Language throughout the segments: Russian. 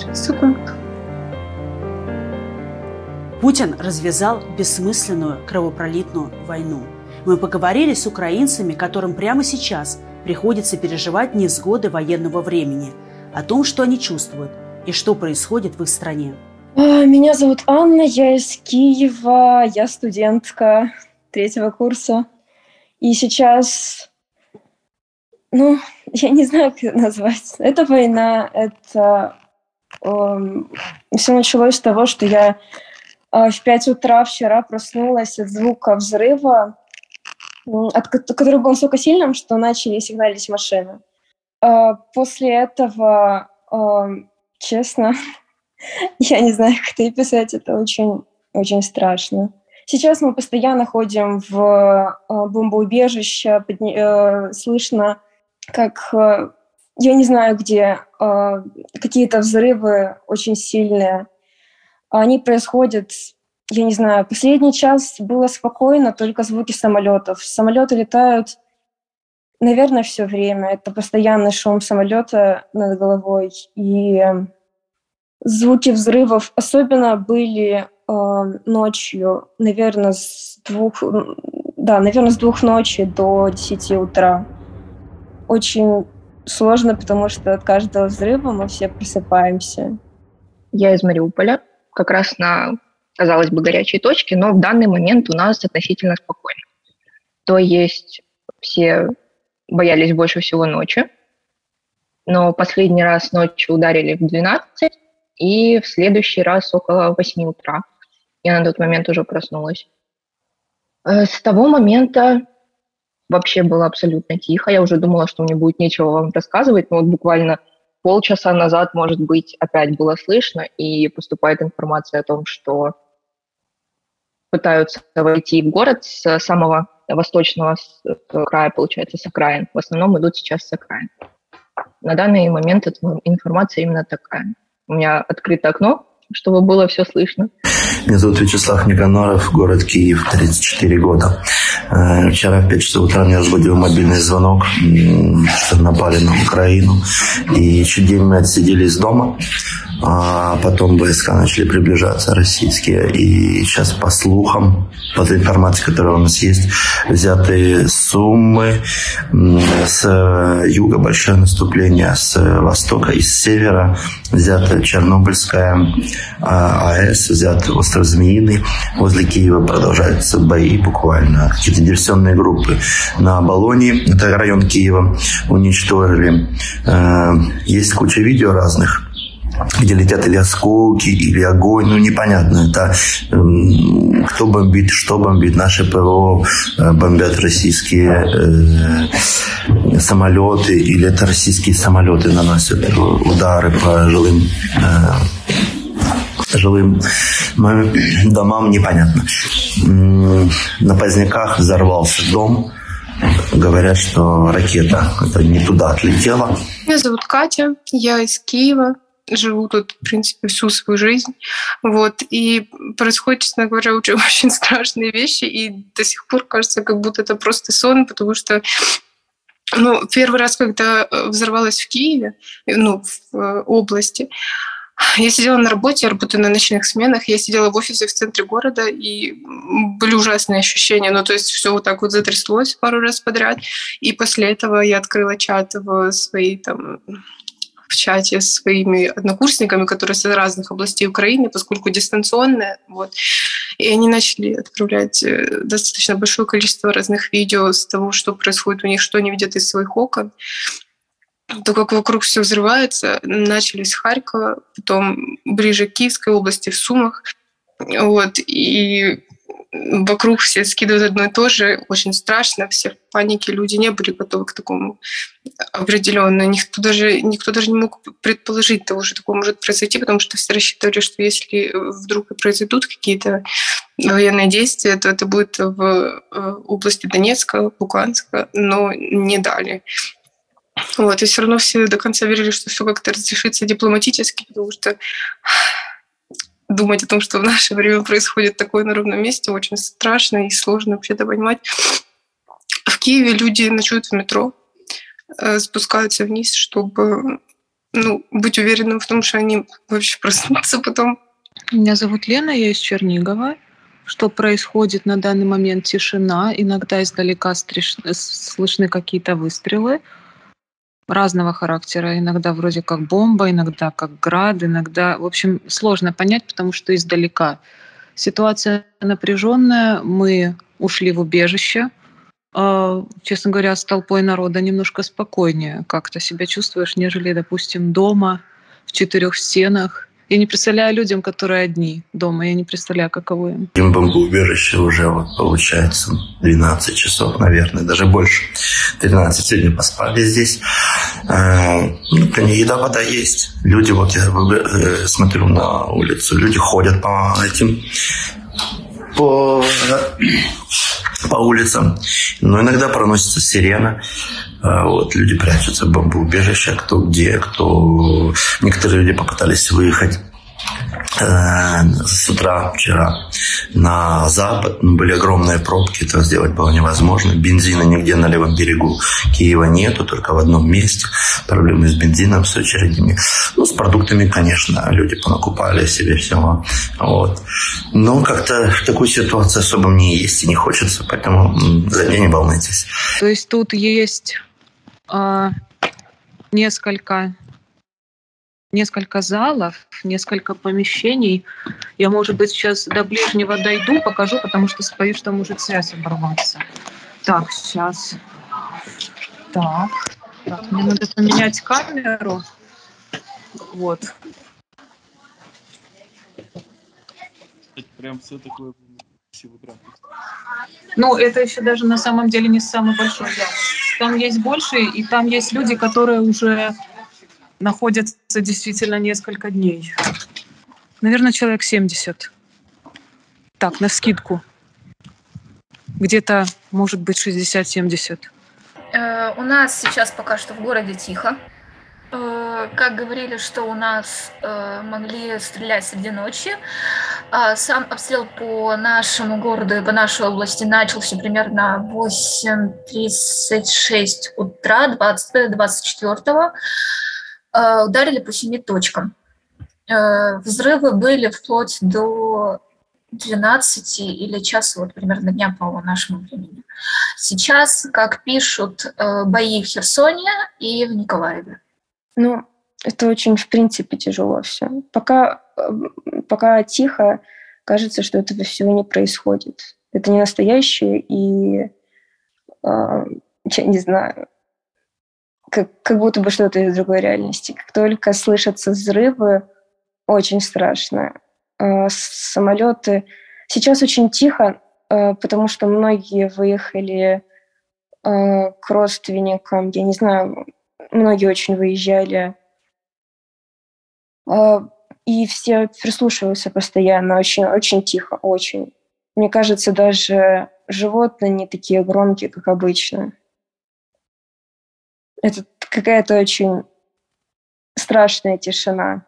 Секунд. Путин развязал бессмысленную кровопролитную войну. Мы поговорили с украинцами, которым прямо сейчас приходится переживать невзгоды военного времени, о том, что они чувствуют и что происходит в их стране. Меня зовут Анна, я из Киева, я студентка 3-го курса. И сейчас, я не знаю, как это назвать. Это война, это... все началось с того, что я в 5 утра вчера проснулась от звука взрыва, который был настолько сильным, что начали сигналить машины. После этого, честно, я не знаю, как это описать, это очень, очень страшно. Сейчас мы постоянно ходим в бомбоубежище, слышно, как, я не знаю где, какие-то взрывы очень сильные. Они происходят, я не знаю, последний час было спокойно, только звуки самолетов. Самолеты летают, наверное, все время. Это постоянный шум самолета над головой. И звуки взрывов особенно были ночью, наверное, с 2 ночи до 10 утра. Очень сложно, потому что от каждого взрыва мы все просыпаемся. Я из Мариуполя, как раз на, казалось бы, горячей точке, но в данный момент у нас относительно спокойно. То есть все боялись больше всего ночи, но последний раз ночью ударили в 12, и в следующий раз около 8 утра. Я на тот момент уже проснулась. С того момента вообще было абсолютно тихо. Я уже думала, что мне будет нечего вам рассказывать, но вот буквально полчаса назад, может быть, опять было слышно, и поступает информация о том, что пытаются войти в город с самого восточного края, получается, с окраин. В основном идут сейчас с окраин. На данный момент эта информация именно такая. У меня открыто окно, чтобы было все слышно. Меня зовут Вячеслав Никоноров, город Киев, 34 года. Вчера в 5 часов утра меня разбудил мобильный звонок, что напали на Украину. И чуть день мы отсиделись дома, а потом войска начали приближаться, российские. И сейчас по слухам, по той информации, которая у нас есть, взяты Сумы, с юга большое наступление, с востока и с севера взята Чернобыльская АЭС, взят остров Змеиный. Возле Киева продолжаются бои буквально. Какие-то диверсионные группы на Болонии, это район Киева, уничтожили. Есть куча видео разных, где летят или осколки, или огонь, непонятно. Это кто бомбит, что бомбит. Наши ПВО бомбят российские самолеты, или это российские самолеты наносят удары по жилым домам, непонятно. На Поздняках взорвался дом. Говорят, что ракета это не туда отлетела. Меня зовут Катя, я из Киева. Живу тут, в принципе, всю свою жизнь. И происходят, честно говоря, очень страшные вещи. И до сих пор кажется, как будто это просто сон, потому что первый раз, когда взорвалась в Киеве, в области, я сидела на работе, я работаю на ночных сменах, я сидела в офисе в центре города, и были ужасные ощущения. То есть все вот так вот затряслось пару раз подряд. И после этого я открыла чат в чате с своими однокурсниками, которые с разных областей Украины, поскольку дистанционные. И они начали отправлять достаточно большое количество разных видео с того, что происходит у них, что они видят из своих окон. То, как вокруг все взрывается. Начали с Харькова, потом ближе к Киевской области, в Сумах. И вокруг все скидывают одно и то же. Очень страшно, все в панике. Люди не были готовы к такому определенно. Никто даже не мог предположить того, что такое может произойти, потому что все рассчитывали, что если вдруг произойдут какие-то военные действия, то это будет в области Донецка, Луганска, но не далее. И все равно все до конца верили, что все как-то разрешится дипломатически, потому что думать о том, что в наше время происходит такое на ровном месте, очень страшно и сложно вообще-то понимать. В Киеве люди ночуют в метро, спускаются вниз, чтобы быть уверенным в том, что они вообще проснутся потом. Меня зовут Лена, я из Чернигова. Что происходит на данный момент? Тишина. Иногда издалека слышны какие-то выстрелы разного характера. Иногда вроде как бомба, иногда как град, иногда... В общем, сложно понять, потому что издалека. Ситуация напряженная. Мы ушли в убежище. Честно говоря, с толпой народа немножко спокойнее как-то себя чувствуешь, нежели, допустим, дома, в 4 стенах. Я не представляю людям, которые одни дома, я не представляю, каково им. В бомбоубежище уже получается 12 часов, наверное, даже больше. 13 сегодня поспали здесь. Еда, вода есть. Люди, я смотрю на улицу, люди ходят по улицам. Но иногда проносится сирена. Люди прячутся в бомбоубежище, кто где, кто... Некоторые люди попытались выехать с утра вчера на запад. Были огромные пробки, это сделать было невозможно. Бензина нигде на левом берегу Киева нету, только в одном месте. Проблемы с бензином, с очередями. С продуктами, конечно, люди понакупали себе всего. Но как-то в такой ситуации особо мне есть и не хочется, поэтому за меня не волнуйтесь. То есть тут есть несколько залов, несколько помещений. Я, может быть, сейчас до ближнего дойду, покажу, потому что боюсь, что может связь оборваться. Так, сейчас. Так, мне надо поменять камеру. Вот. Это прям все такое красиво. Это еще даже на самом деле не самый большой зал. Там есть больше, и там есть люди, которые уже находятся действительно несколько дней. Наверное, человек 70. Так, навскидку. Где-то, может быть, 60-70. У нас сейчас пока что в городе тихо. Как говорили, что у нас могли стрелять среди ночи. Сам обстрел по нашему городу и по нашей области начался примерно в 8:36 утра 24-го. Ударили по 7 точкам. Взрывы были вплоть до 12 или часа, примерно дня по нашему времени. Сейчас, как пишут, бои в Херсоне и в Николаеве. Это очень, в принципе, тяжело все. Пока тихо, кажется, что этого всего не происходит. Это не настоящее, и я не знаю, как будто бы что-то из другой реальности. Как только слышатся взрывы, очень страшно. Самолеты... Сейчас очень тихо, потому что многие выехали к родственникам. Я не знаю, многие очень выезжали. И все прислушиваются постоянно. Очень, очень тихо, очень. Мне кажется, даже животные не такие громкие, как обычно. Это какая-то очень страшная тишина.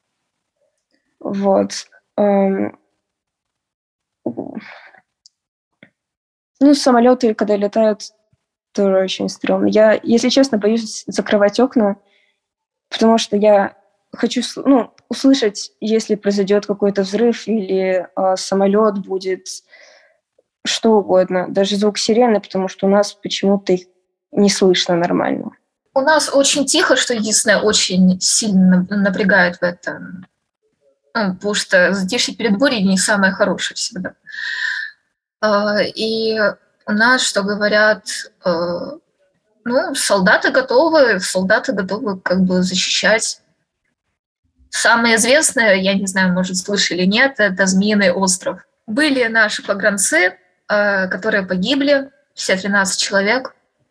Самолеты, когда летают, тоже очень стрёмно. Я, если честно, боюсь закрывать окна, потому что я хочу услышать, если произойдет какой-то взрыв или самолет будет, что угодно, даже звук сирены, потому что у нас почему-то их не слышно нормально. У нас очень тихо, что единственное, очень сильно напрягает в этом. Потому что затишье перед бурей не самое хорошее всегда. И у нас, что говорят, солдаты готовы как бы защищать. Самое известное, я не знаю, может, слышали или нет, это Змеиный остров. Были наши погранцы, которые погибли, все 13 человек.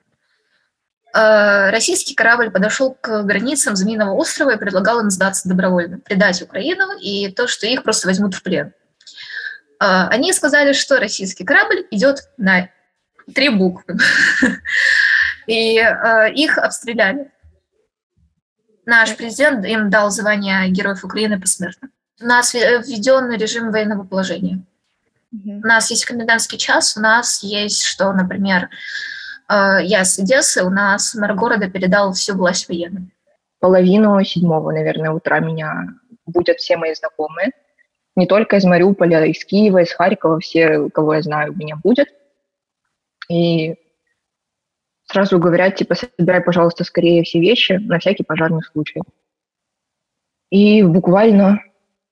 Российский корабль подошел к границам Змеиного острова и предлагал им сдаться добровольно, предать Украину и то, что их просто возьмут в плен. Они сказали, что российский корабль идет на 3 буквы. И их обстреляли. Наш президент им дал звание Героев Украины посмертно. У нас введен режим военного положения. У нас есть комендантский час, у нас есть, что, например, я с Одессы, у нас мэр города передал всю власть военным. половину 7, наверное, утра меня будят все мои знакомые. Не только из Мариуполя, а из Киева, из Харькова. Все, кого я знаю, меня будут. И сразу говорят, типа, собирай, пожалуйста, скорее все вещи на всякий пожарный случай. И буквально...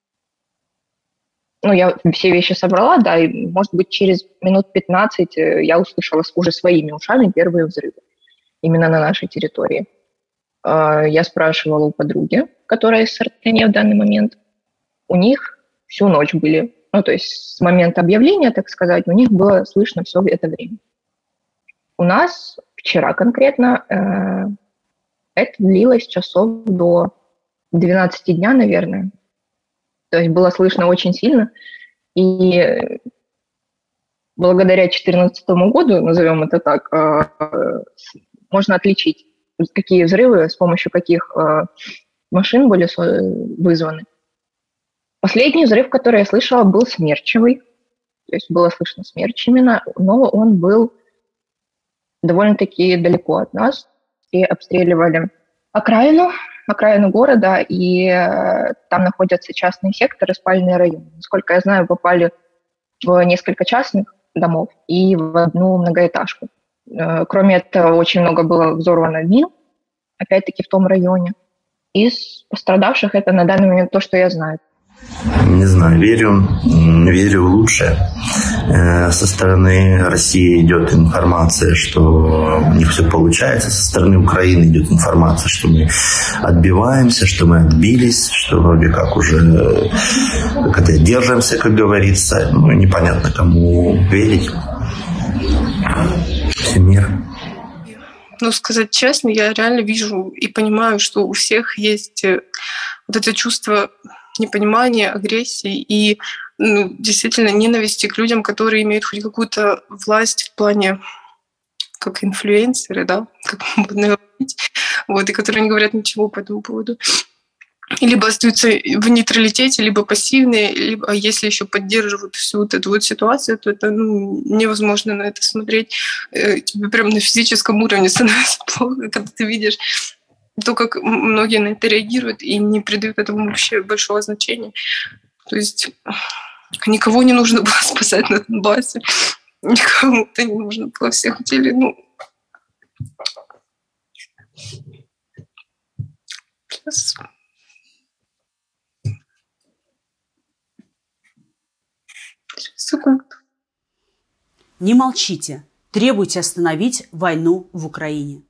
я все вещи собрала, да, и, может быть, через минут 15 я услышала уже своими ушами первые взрывы. Именно на нашей территории. Я спрашивала у подруги, которая из Сартене в данный момент. У них всю ночь были, то есть с момента объявления, так сказать, у них было слышно все это время. У нас вчера конкретно это длилось часов до 12 дня, наверное. То есть было слышно очень сильно. И благодаря 2014 году, назовем это так, можно отличить, какие взрывы, с помощью каких машин были вызваны. Последний взрыв, который я слышала, был смерчевый. То есть было слышно смерч именно, но он был довольно-таки далеко от нас. И обстреливали окраину города, и там находятся частные секторы, спальные районы. Насколько я знаю, попали в несколько частных домов и в одну многоэтажку. Кроме этого, очень много было взорвано мин, опять-таки в том районе. Из пострадавших это на данный момент то, что я знаю. Не знаю, верю в лучшее. Со стороны России идет информация, что у них все получается. Со стороны Украины идет информация, что мы отбиваемся, что мы отбились, что вроде как уже держимся, как говорится. Непонятно, кому верить. Всемир. Сказать честно, я реально вижу и понимаю, что у всех есть вот это чувство непонимания, агрессии и действительно ненависти к людям, которые имеют хоть какую-то власть в плане как инфлюенсеры, да, как можно говорить, и которые не говорят ничего по этому поводу. Либо остаются в нейтралитете, либо пассивные, либо если еще поддерживают всю вот эту ситуацию, то это невозможно на это смотреть. Тебе прям на физическом уровне становится плохо, когда ты видишь то, как многие на это реагируют и не придают этому вообще большого значения. То есть никого не нужно было спасать на Донбассе, никому это не нужно было, все хотели, Сейчас. Секунду. Не молчите, требуйте остановить войну в Украине.